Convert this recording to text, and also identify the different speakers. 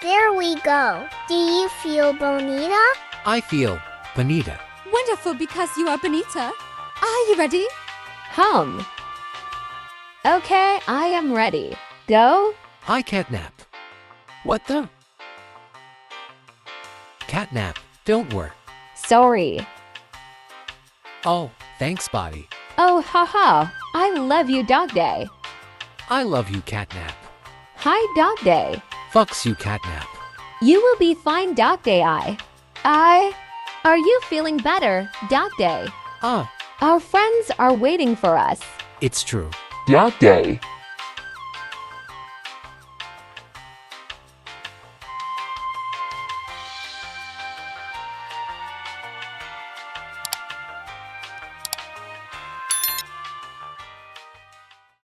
Speaker 1: There we go. Do you feel bonita?
Speaker 2: I feel bonita.
Speaker 3: Wonderful, because you are Bonita. Are you ready?
Speaker 4: Okay, I am ready. Go?
Speaker 2: Hi, CatNap. What the? CatNap, don't worry.
Speaker 4: Sorry.
Speaker 2: Oh, thanks, Body.
Speaker 4: Oh, haha. I love you, DogDay.
Speaker 2: I love you, CatNap.
Speaker 4: Hi, DogDay.
Speaker 2: Fucks you, CatNap.
Speaker 4: You will be fine, DogDay. Are you feeling better, DogDay? Our friends are waiting for us.
Speaker 2: It's true.
Speaker 5: DogDay.